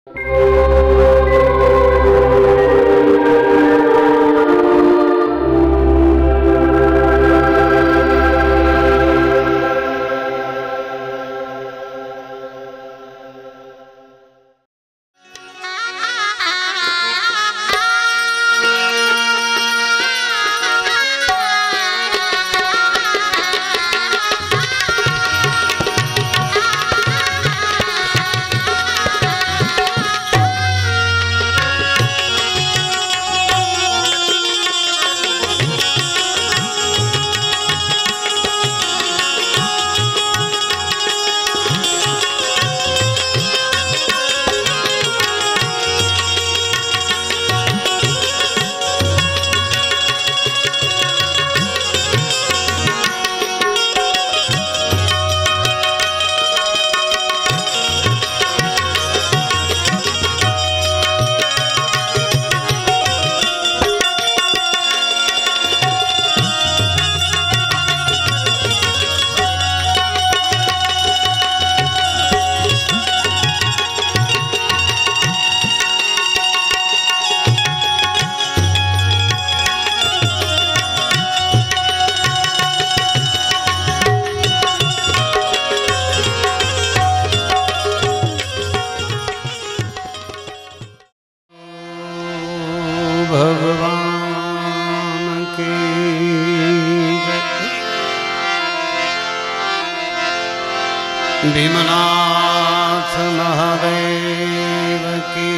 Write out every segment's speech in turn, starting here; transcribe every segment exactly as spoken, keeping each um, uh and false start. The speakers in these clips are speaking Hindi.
भीमनाथ महादेव की,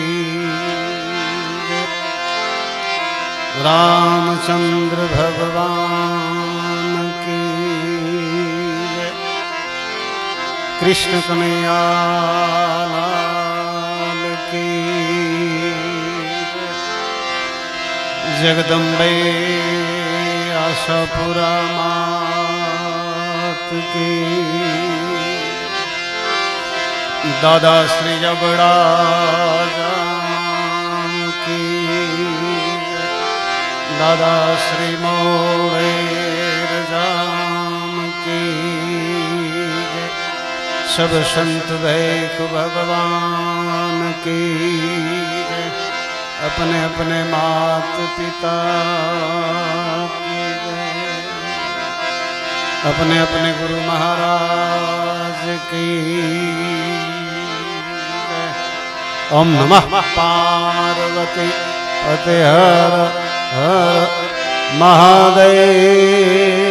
रामचंद्र भगवान की, कृष्ण कन्हैया लाल की, जगदम्बे आशापुरा मात की, दादा श्री जबड़ा जाम की, दादा श्री मोड़ेर जाम की, सब संत वैक भगवान की, अपने अपने मात पिता की, अपने अपने गुरु महाराज की। ओम नमः पार्वती पते हर हर महादेव।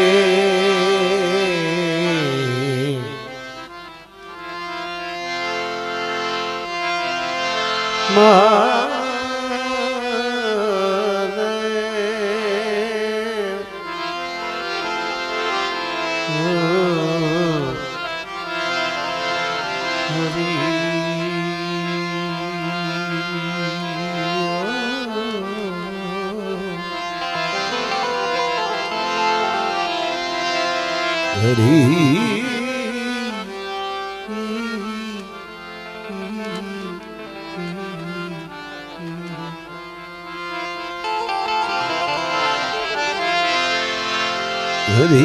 हरि हरि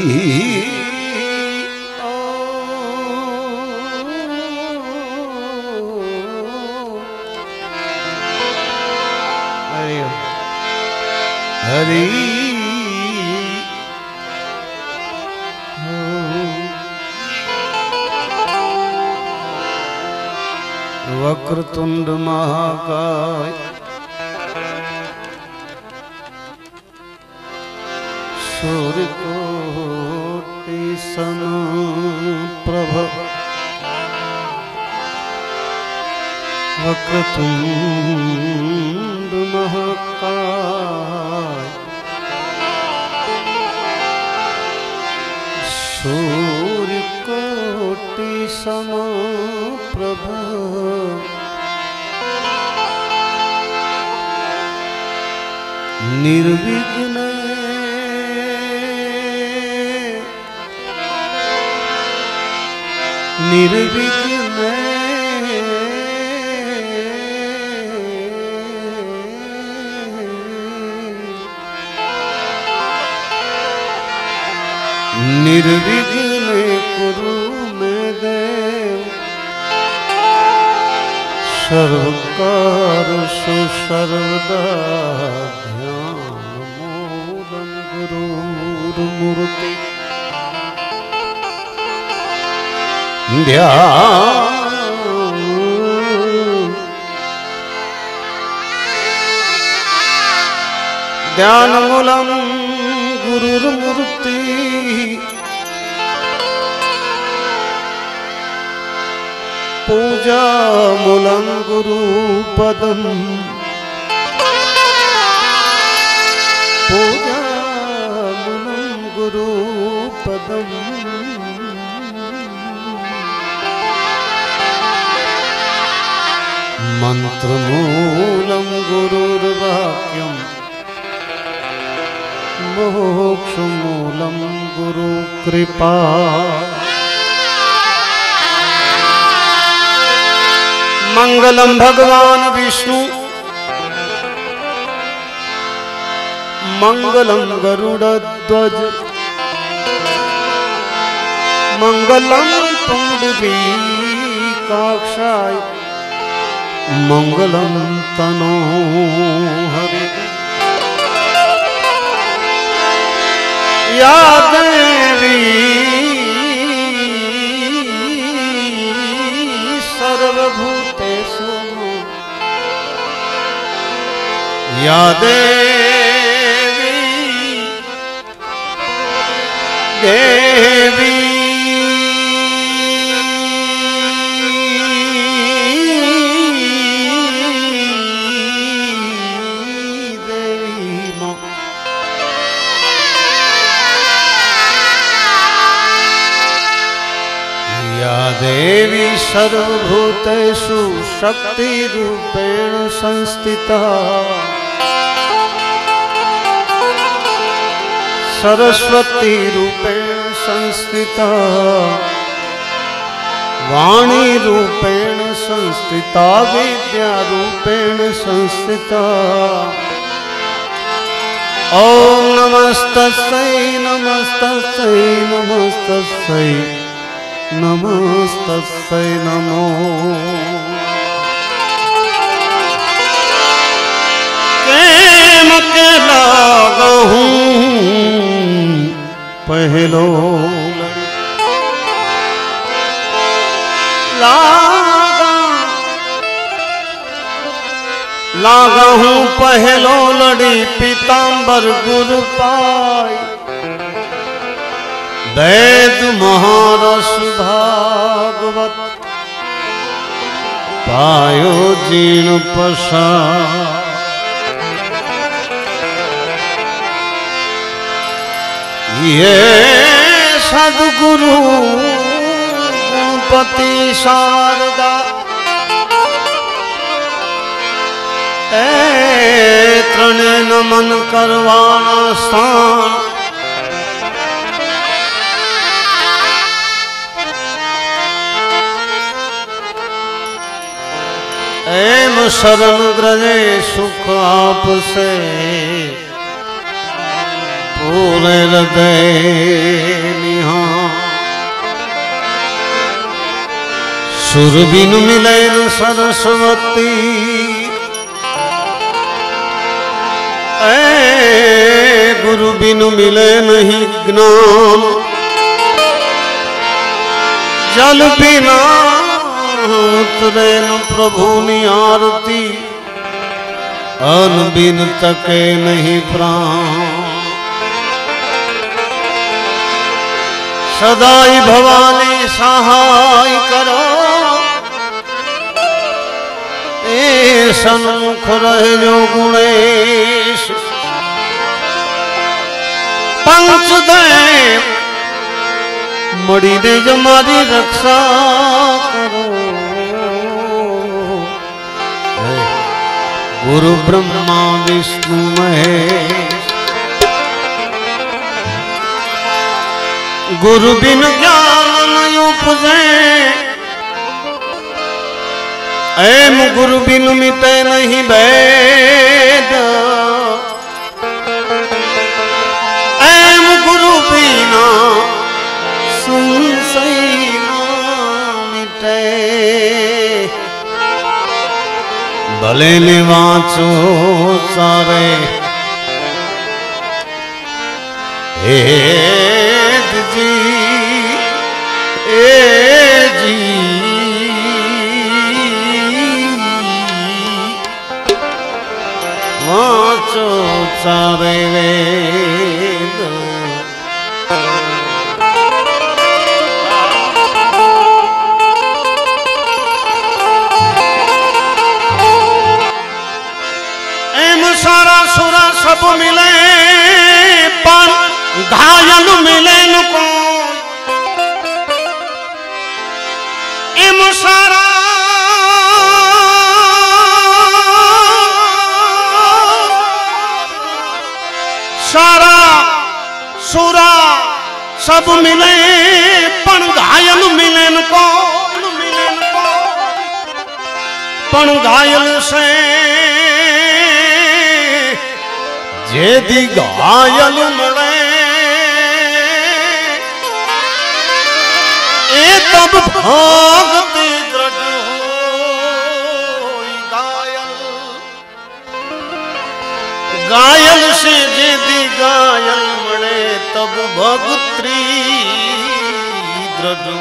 हरि वक्रतुंड महाकाय सूर्यकोटि समप्रभ वक्रतुंड महाकाय सूर्यकोटि समप्रभ निर्विघ्न निर्विघ्न निर्विघ्न कुरु मे देव सर्व करसु सर्वदा ध्यानमूलं गुरुर्मूर्ति ध्यान ध्यानमूलं गुरुर्मूर्ति पूजामूलं गुरुपदं पूजामूलं गुरुपदं मन्त्रमूलं गुरुर्वाक्यं मोक्षमूलं गुरुकृपा मंगलम भगवान विष्णु मंगलम गरुड़ध्वज मंगलम पुंडरीकाक्षाय मंगलम तनोहरि या देवी सर्वभूतेषु या देवी देवी देवी या देवी सर्वभूतेषु शक्तिरूपेण संस्थिता सरस्वती रूपेण संस्थिता वाणी रूपेण संस्थिता विद्या रूपेण संस्थिता ओम नमस्तस्यै नमस्तस्यै नमस्तस्यै नमस्तस्यै नमो केम के लागहूं पहलो लागा लागहूं पहलो लड़ी पीताम्बर गुरु पाई वेद महारस भागवत पायो जीर्ण प्रसाद ये सद्गुरु गणपति शारदा ए त्रणे नमन करवाना स्थान एम शरण ग्रजे सुख आपसे पूरे हृदय निहार सुर बिन मिले न सरस्वती ए गुरु बिन मिले नहीं ज्ञान जल बिना उतरे न प्रभु नी आरती अन बिन तके नहीं प्राण सदाई भवानी सहाय करो ए सन्मुख रहे जो गुणेश पंचदेव मड़ी ने जो मारी रक्षा करो गुरु ब्रह्मा विष्णु महेश गुरु बिन ज्ञान नहीं उपजे एम गुरु बिन मिटे नहीं भेद एम गुरु बिना संशय न मिटे ભલે ને વાંચો સારે હે જી એ જી વાંચો સારે વેદ सारा सुरा सब मिले पर घायल मिले नको एम सारा सारा सुरा सब मिले पर घायल मिले नको पर घायल से जेदी घायल मरे ए तब भागती द्रज होई घायल घायल से जेदी घायल मरे तब भगत्री द्रज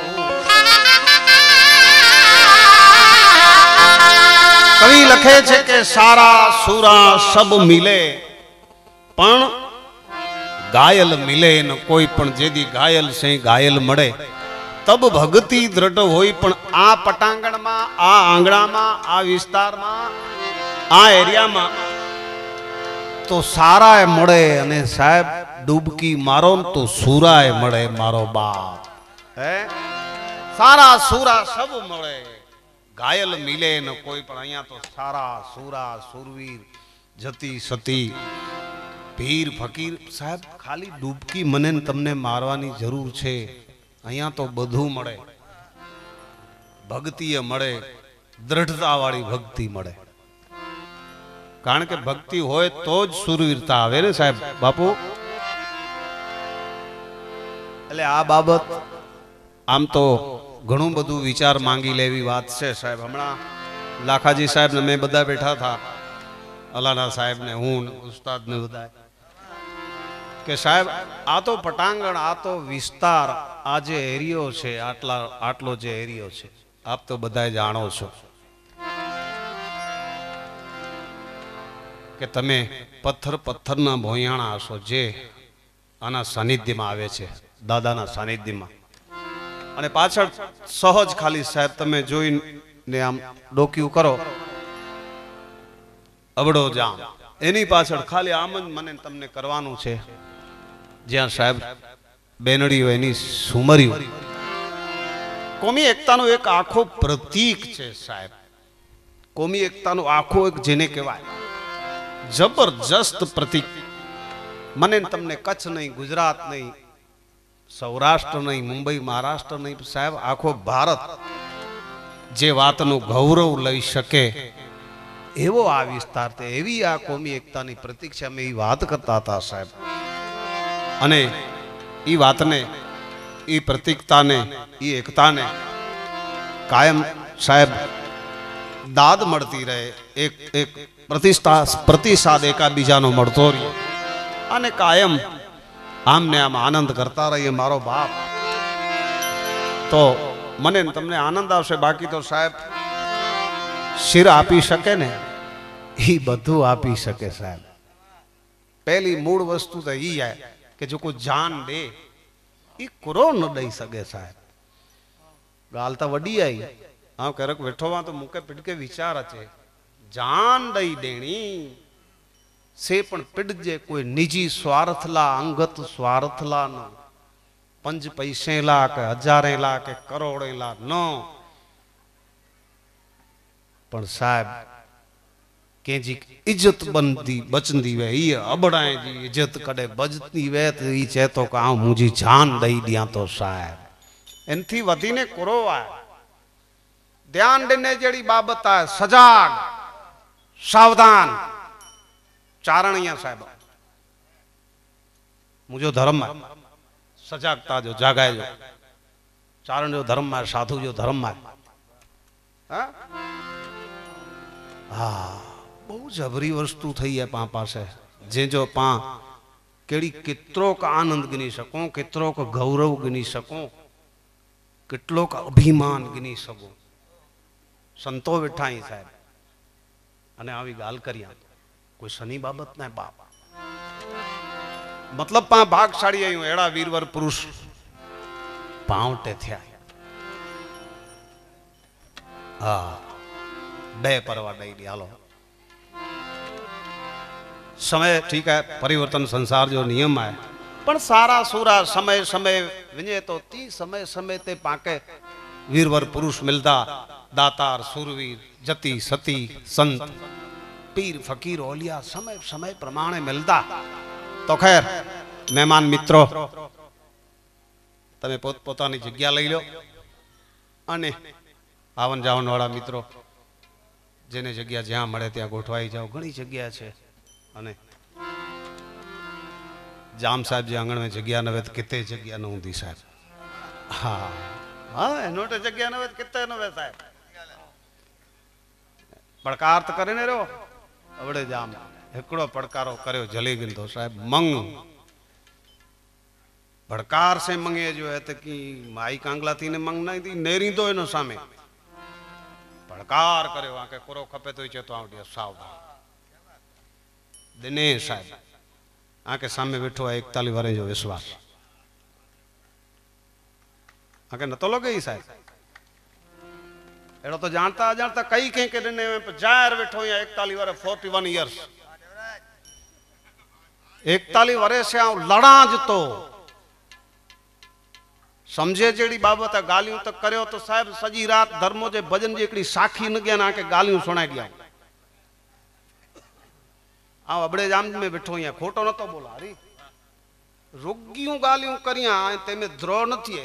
कवि लखे छे के सारा सूरा सब मिले पण घायल मिले न कोई पण जेदी घायल से घायल मळे तब भक्ति दृढ़ होई पण आ पटांगण में आ आंगणा में आ विस्तार में आ एरिया में तो सारा मळे अने साहेब डूबकी मारो तो सूराए मळे मारो बाप है सारा सूरा सब मळे घायल मिले न कोई पण अहिया तो सारा सूरा सूरवीर जती सती पीर फकीर साहब खाली डूबकी मने तमने मारवानी जरूर छे अहिया तो बधु मळे भक्ति मळे दृढ़ता वाली भक्ति मळे कारण के भक्ति होय तो ज सूरवीरता आवे ने साहब बापू એટલે આ બાબત આમ તો ઘણું બધું વિચાર માંગી લેવી વાત છે સાહેબ હમણાં લાખાજી સાહેબ ને મેં બધા બેઠા था અલાના સાહેબ ને હું ઉસ્તાદ ને બધા કે સાહેબ આ તો પટાંગણ આ તો વિસ્તાર આ જે એરિયો છે આટલા આટલો જે એરિયો છે આપ તો બધાય જાણો છો કે તમે પથ્થર પથ્થરના ભોયાણા હશો જે આના સાનિધ્યમાં આવે છે દાદાના સાનિધ્યમાં અને પાછળ સહજ ખાલી સાહેબ તમે જોઈને આમ ડોક્યું કરો અબડો જામ એની પાછળ ખાલી આમ જ મને તમને કરવાનું છે જ્યાં સાહેબ બેનડી હોય એની સુમર્યું કોમી એકતાનું એક આખો પ્રતીક છે સાહેબ કોમી એકતાનું આખો એક જેને કહેવાય જબરજસ્ત પ્રતીક મને તમને કચ્છ નહીં ગુજરાત નહીં સૌરાષ્ટ્ર નહીં મુંબઈ મહારાષ્ટ્ર નહીં સાહેબ આખો ભારત જે વાતનું ગૌરવ લઈ શકે એવો આ વિસ્તાર તે એવી આ કોમી એકતાની પ્રતીક છે અમે એ વાત કરતા હતા સાહેબ અને એ વાતને એ પ્રતીકતાને એ એકતાને કાયમ સાહેબ દાદ મળતી રહે એક એક પ્રતિષ્ઠા પ્રતિસાદ એકાબીજાનો મળતો રહે અને કાયમ આમને આમ આનંદ કરતા રહીએ મારો બાપ તો મને તમને આનંદ આવશે બાકી તો સાહેબ શિર આપી શકે ને એ બધું આપી શકે સાહેબ પહેલી મૂળ વસ્તુ તો એ છે કે જો કોઈ જાન દે એ કરો ન દઈ શકે સાહેબ ગાલ તો વડી આવી હા ક્યારેક વેઠોવા તો મૂકે પીડકે વિચાર છે જાન દઈ દેણી से पण पिडजे कोई निजी स्वार्थला अंगत स्वार्थला न पंज पैसेला के हजारेला के करोड़ेला न पण साहब केजी इज्जत बनती बचंदी वे ये अबड़ाए जी इज्जत कदे बजती वे तो ई चेतो का आ मुजी जान दई दिया तो साहब एनथी वधीने कोरो आ ध्यान देने जेड़ी बाबत है सजाग सावधान चारणिया साहब मुझे धर्म है सजागता जो जागाए जो चारण जो धर्म है साधु जो धर्म है हाँ बहु जबरी वस्तु थी है पा पास जो पा केड़ी कितरो का आनंद गिनी सको, कितरो का गौरव गिनी सको, कितलो का अभिमान गिनी सको। संतो वेठा ही साहब अने आवी गाल करिया कोई सनी बाबत ना बाप मतलब पा भागशाળી आयो एड़ा वीरवर पुरुष पावटे थया। हाँ बे परवा दई दी हालो समय ठीक है परिवर्तन संसार जो नियम है पण सारा सूरा समय समय विने तो ती समय समय ते पाके वीरवर पुरुष मिलता दातार सूरवीर जति सती संत पीर फकीर ओलिया समय समय प्रमाणे मिलता। तो खैर मेहमान मित्रों तमे पोत पोतानी जग्या लई लो अने आवन जावन वाला मित्रों जेने जग्या ज्यां मळे त्यां गोठवाई जाओ। घणी जग्या छे अने जाम साहब जी आंगण में जग्या नवे तो किते जग्या न हुंदी साहब। हाँ हाँ एनो तो जग्या नवे तो किते नवे साहब पड़कार तो करे ने रो अवड़े जाम एकड़ो पड़कारो कर्यो जली गिंदो साहब मंग भड़कार से मंगे जो है तो कि माई कांगला थी ने मंग नहीं थी नेरी दो इनो सामे भड़कार कर्यो आके कोरो खपे तो चेतो आवडियो सावधान दिनेश साहब आके सामने बैठो है इकतालीस वारे जो विश्वास आके न तो लगे ही साहब एड़ो तो जानता अजानता कई कहीं के दिने में जायर बैठो या इकतालीस वारे फोर्टी वन ईयर्स इकतालीस वारे से आऊं लड़ाज तो समझे जेड़ी बाबत है गालियों तक करो तो साहब सजी रात धर्मो जे भजन जी एकड़ी साखी न गया ना के गालियों सुना गया आ अबड़े जाम में बैठो या खोटो न तो बोला अरे रोगियों गालियों करिया ते में द्रोह न थिए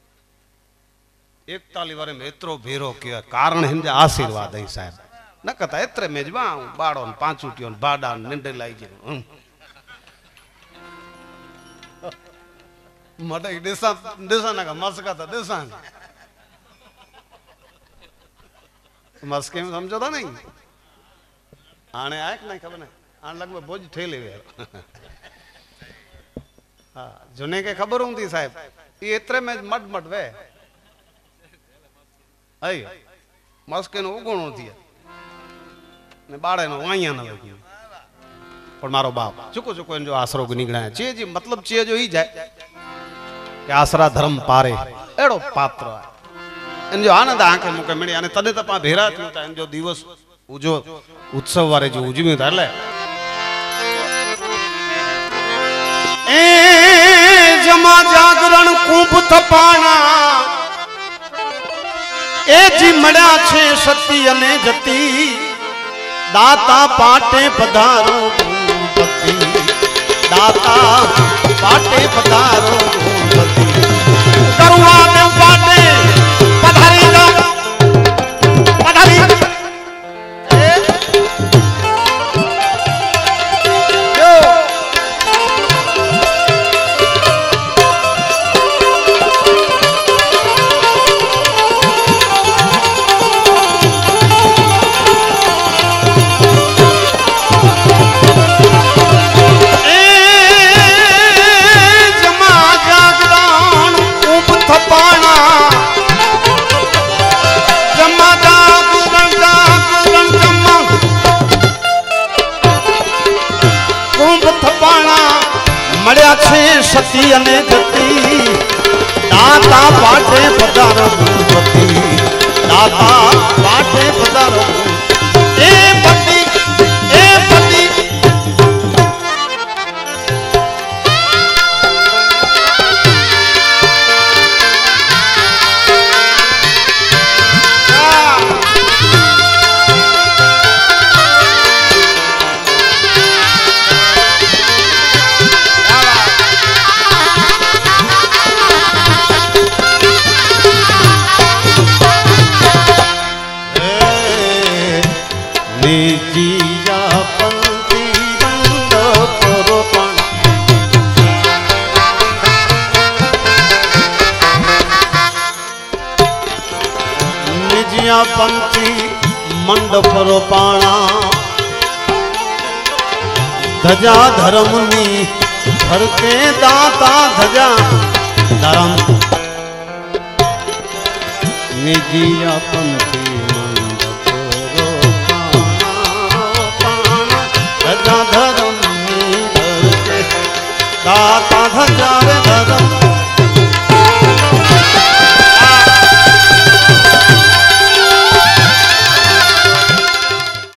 इकतालीस वारे में इतरो भेरो किया कारण हिंदे आशीर्वाद है साहब न कथा इतरे मेजबा बाड़ो पांचूटियों बाडा निंडे लाई जे मटे देसा देसा ना का मस्का था देसा मस्के में समझो था नहीं आने आए कि नहीं खबर नहीं आने लग में बोझ ठेले वे हाँ जुने के खबर होंगी साहब ये इतरे में मट मट वे आई मस्के नो उगोण होती है ने बाड़े नो वाइया ना लगी पर मारो बाप चुको चुको इन जो आसरो निकला है चे जी मतलब चे जो ही जाए कि आसरा धर्म पारे एड़ो पात्र इन जो आनंद आंखे मुके मिली आने तने तपा भेरा थी इन जो दिवस उजो उत्सव वारे जो उजवी था ले ए जमा जागरण कूप थपाना ए जी मड़ा छे सती अने जती दाता पाटे पधारो भूपति दाता पाटे पधारो भूपति करुणा में पाटे पधारी लो पधारी सती अने जती दाता पाटे पधारो भूपति दाता पाटे पधारो ए पति ए पति पंथी मंडप रोपाणा ધજા ધર્મની ધરતે દાતા ધજા ધર્મ નિજીયા પંથી